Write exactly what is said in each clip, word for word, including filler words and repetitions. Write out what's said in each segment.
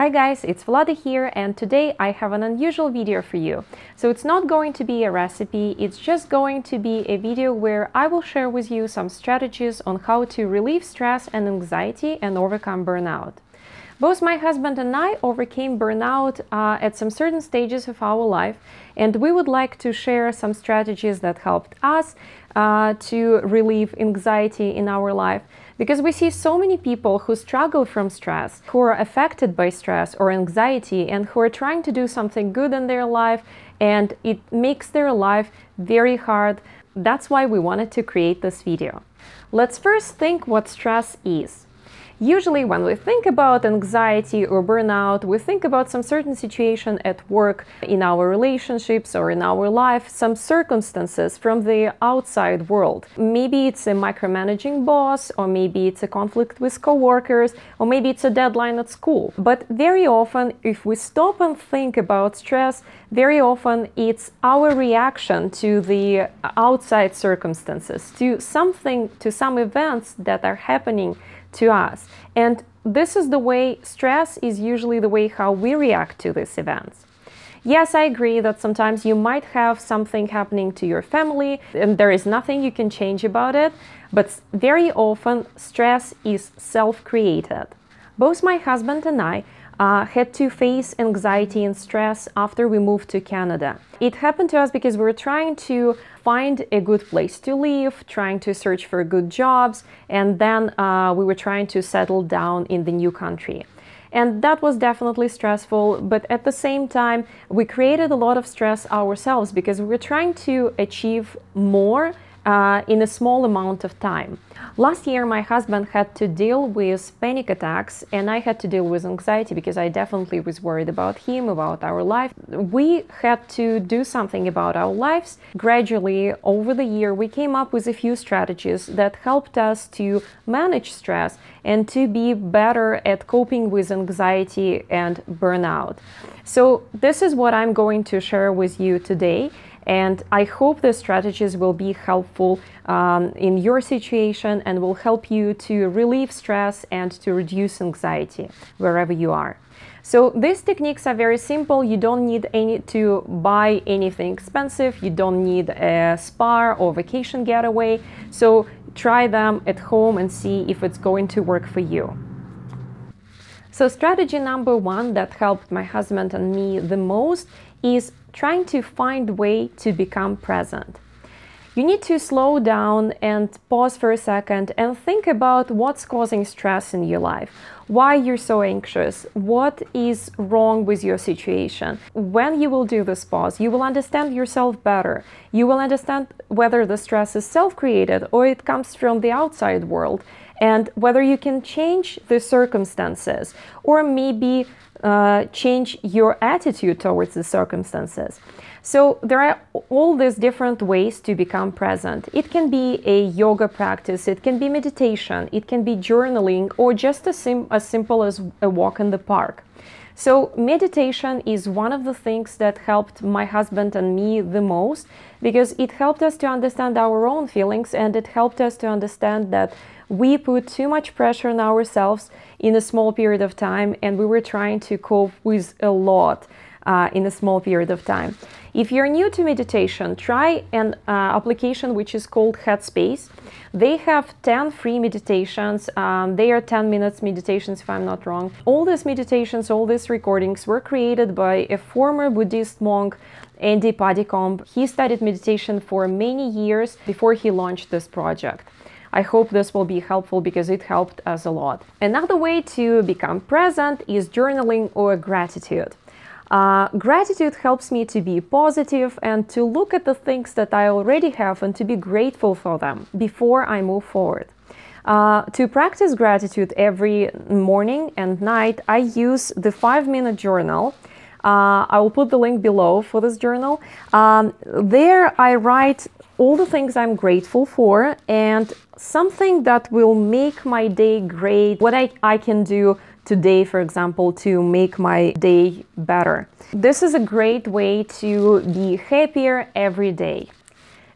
Hi guys, it's Vlada here, and today I have an unusual video for you. So it's not going to be a recipe, it's just going to be a video where I will share with you some strategies on how to relieve stress and anxiety and overcome burnout. Both my husband and I overcame burnout uh, at some certain stages of our life, and we would like to share some strategies that helped us uh, to relieve anxiety in our life. Because we see so many people who struggle from stress, who are affected by stress or anxiety, and who are trying to do something good in their life, and it makes their life very hard. That's why we wanted to create this video. Let's first think what stress is. Usually when we think about anxiety or burnout, we think about some certain situation at work, in our relationships or in our life, some circumstances from the outside world. Maybe it's a micromanaging boss, or maybe it's a conflict with coworkers, or maybe it's a deadline at school. But very often, if we stop and think about stress, very often it's our reaction to the outside circumstances, to something, to some events that are happening to us. And this is the way stress is usually the way how we react to these events. Yes, I agree that sometimes you might have something happening to your family and there is nothing you can change about it, but very often stress is self-created. Both my husband and I Uh, had to face anxiety and stress after we moved to Canada. It happened to us because we were trying to find a good place to live, trying to search for good jobs, and then uh, we were trying to settle down in the new country. And that was definitely stressful, but at the same time, we created a lot of stress ourselves because we were trying to achieve more Uh, in a small amount of time. Last year, my husband had to deal with panic attacks, and I had to deal with anxiety because I definitely was worried about him, about our life. We had to do something about our lives. Gradually, over the year, we came up with a few strategies that helped us to manage stress and to be better at coping with anxiety and burnout. So this is what I'm going to share with you today. And I hope the strategies will be helpful um, in your situation and will help you to relieve stress and to reduce anxiety wherever you are. So these techniques are very simple. You don't need any to buy anything expensive. You don't need a spa or vacation getaway. So try them at home and see if it's going to work for you. So strategy number one that helped my husband and me the most is trying to find a way to become present. You need to slow down and pause for a second and think about what's causing stress in your life, why you're so anxious, what is wrong with your situation. When you will do this pause, you will understand yourself better. You will understand whether the stress is self-created or it comes from the outside world, and whether you can change the circumstances or maybe uh, change your attitude towards the circumstances. So there are all these different ways to become present. It can be a yoga practice, it can be meditation, it can be journaling, or just as, sim as simple as a walk in the park. So meditation is one of the things that helped my husband and me the most, because it helped us to understand our own feelings, and it helped us to understand that we put too much pressure on ourselves in a small period of time, and we were trying to cope with a lot uh, in a small period of time. If you're new to meditation, try an uh, application which is called Headspace. They have ten free meditations. Um, they are ten minutes meditations, if I'm not wrong. All these meditations, all these recordings were created by a former Buddhist monk, Andy Puddicombe. He studied meditation for many years before he launched this project. I hope this will be helpful because it helped us a lot. Another way to become present is journaling or gratitude. Uh, gratitude helps me to be positive and to look at the things that I already have and to be grateful for them before I move forward. Uh, to practice gratitude every morning and night, I use the five-minute journal. Uh, I will put the link below for this journal. Um, there I write all the things I'm grateful for and something that will make my day great, what I, I can do today, for example, to make my day better. This is a great way to be happier every day.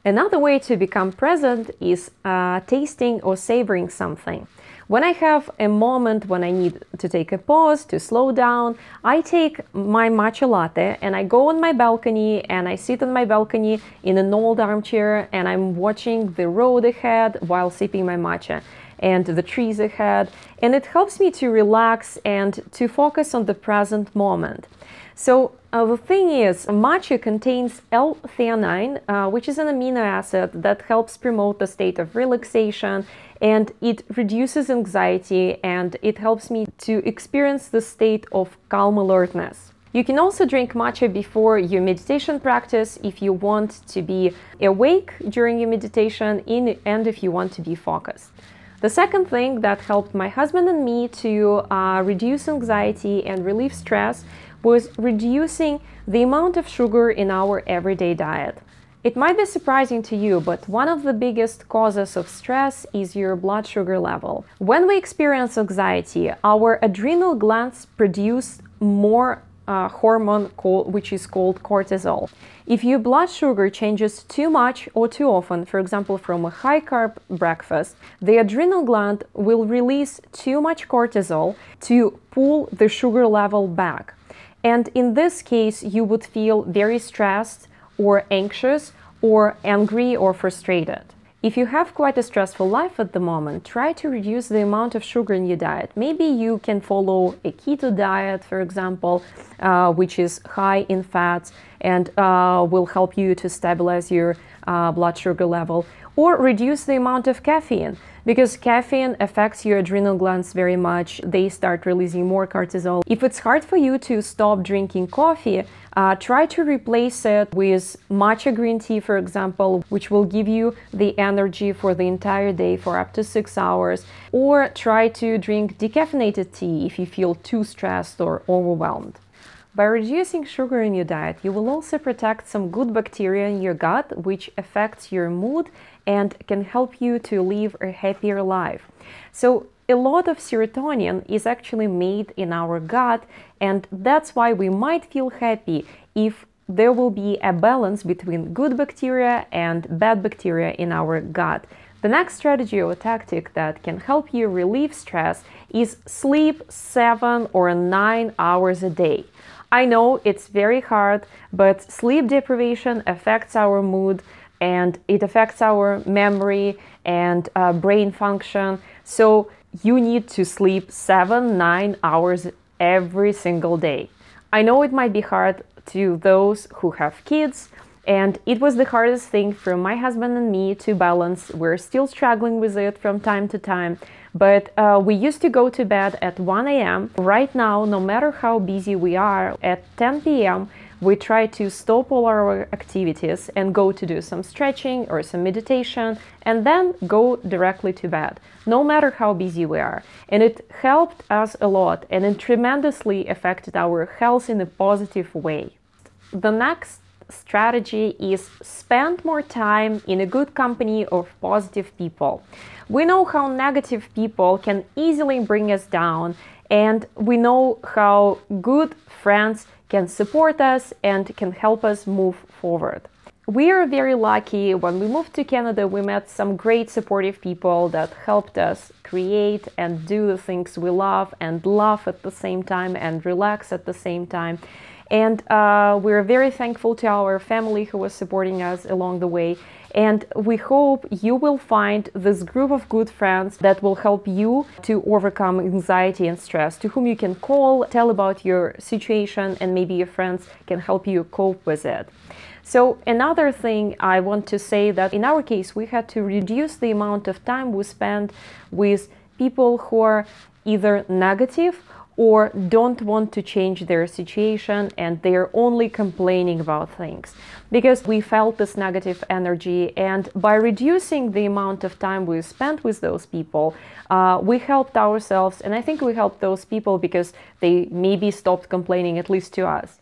Another way to become present is uh, tasting or savoring something. When I have a moment when I need to take a pause, to slow down, I take my matcha latte and I go on my balcony and I sit on my balcony in an old armchair and I'm watching the road ahead while sipping my matcha and the trees ahead. And it helps me to relax and to focus on the present moment. So uh, the thing is, matcha contains L-theanine, uh, which is an amino acid that helps promote the state of relaxation, and it reduces anxiety, and it helps me to experience the state of calm alertness. You can also drink matcha before your meditation practice if you want to be awake during your meditation in, and if you want to be focused. The second thing that helped my husband and me to uh, reduce anxiety and relieve stress was reducing the amount of sugar in our everyday diet. It might be surprising to you, but one of the biggest causes of stress is your blood sugar level. When we experience anxiety, our adrenal glands produce more uh, hormone called, which is called cortisol. If your blood sugar changes too much or too often, for example, from a high-carb breakfast, the adrenal gland will release too much cortisol to pull the sugar level back. And in this case, you would feel very stressed or anxious or angry or frustrated. If you have quite a stressful life at the moment, try to reduce the amount of sugar in your diet. Maybe you can follow a keto diet, for example, uh, which is high in fats and uh, will help you to stabilize your uh, blood sugar level, or reduce the amount of caffeine, because caffeine affects your adrenal glands very much. They start releasing more cortisol. If it's hard for you to stop drinking coffee, uh, try to replace it with matcha green tea, for example, which will give you the energy for the entire day for up to six hours. Or try to drink decaffeinated tea if you feel too stressed or overwhelmed. By reducing sugar in your diet, you will also protect some good bacteria in your gut, which affects your mood and can help you to live a happier life. So a lot of serotonin is actually made in our gut, and that's why we might feel happy if there will be a balance between good bacteria and bad bacteria in our gut. The next strategy or tactic that can help you relieve stress is sleep seven or nine hours a day. I know it's very hard, but sleep deprivation affects our mood and it affects our memory and uh, brain function. So you need to sleep seven, nine hours every single day. I know it might be hard to those who have kids, and it was the hardest thing for my husband and me to balance. We're still struggling with it from time to time, but uh, we used to go to bed at one A M Right now, no matter how busy we are, at ten P M we try to stop all our activities and go to do some stretching or some meditation and then go directly to bed, no matter how busy we are. And it helped us a lot, and it tremendously affected our health in a positive way. The next strategy is spend more time in a good company of positive people. We know how negative people can easily bring us down, and we know how good friends can support us and can help us move forward. We are very lucky. When we moved to Canada, we met some great supportive people that helped us create and do the things we love and laugh at the same time and relax at the same time. And uh, we're very thankful to our family who was supporting us along the way. And we hope you will find this group of good friends that will help you to overcome anxiety and stress, to whom you can call, tell about your situation, and maybe your friends can help you cope with it. So another thing I want to say, that in our case, we had to reduce the amount of time we spend with people who are either negative or don't want to change their situation and they're only complaining about things, because we felt this negative energy. And by reducing the amount of time we spent with those people, uh, we helped ourselves, and I think we helped those people because they maybe stopped complaining, at least to us.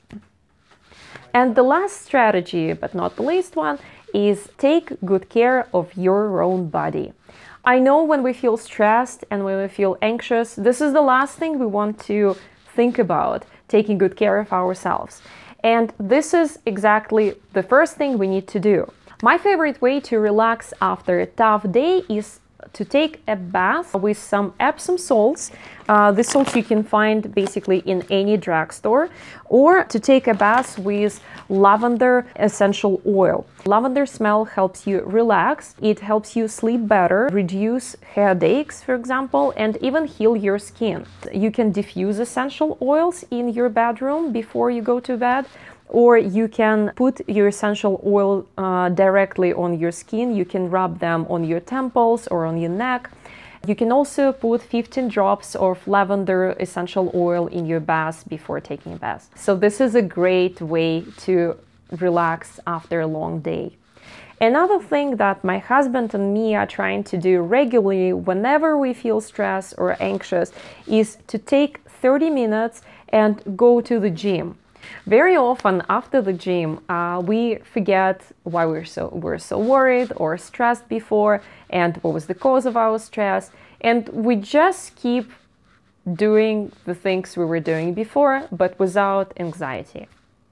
And the last strategy, but not the least one, is take good care of your own body. I know when we feel stressed and when we feel anxious, this is the last thing we want to think about, taking good care of ourselves. And this is exactly the first thing we need to do. My favorite way to relax after a tough day is to take a bath with some Epsom salts. Uh, the salts you can find basically in any drugstore, or to take a bath with lavender essential oil. Lavender smell helps you relax, it helps you sleep better, reduce headaches, for example, and even heal your skin. You can diffuse essential oils in your bedroom before you go to bed, or you can put your essential oil uh, directly on your skin. You can rub them on your temples or on your neck. You can also put fifteen drops of lavender essential oil in your bath before taking a bath. So this is a great way to relax after a long day. Another thing that my husband and me are trying to do regularly whenever we feel stressed or anxious is to take thirty minutes and go to the gym. Very often after the gym, uh, we forget why we're so, we're so worried or stressed before and what was the cause of our stress, and we just keep doing the things we were doing before, but without anxiety.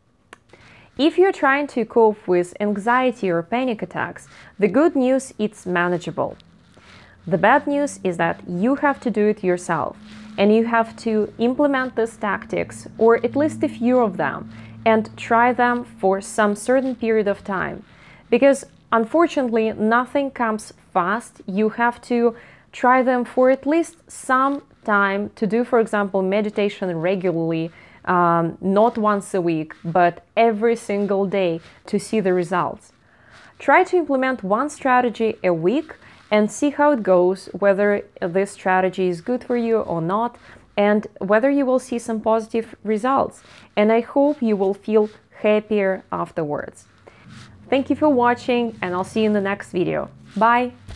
If you're trying to cope with anxiety or panic attacks, the good news is it's manageable. The bad news is that you have to do it yourself, and you have to implement these tactics, or at least a few of them, and try them for some certain period of time. Because unfortunately, nothing comes fast. You have to try them for at least some time to do, for example, meditation regularly, um, not once a week, but every single day to see the results. Try to implement one strategy a week and see how it goes, whether this strategy is good for you or not, and whether you will see some positive results. And I hope you will feel happier afterwards. Thank you for watching, and I'll see you in the next video. Bye!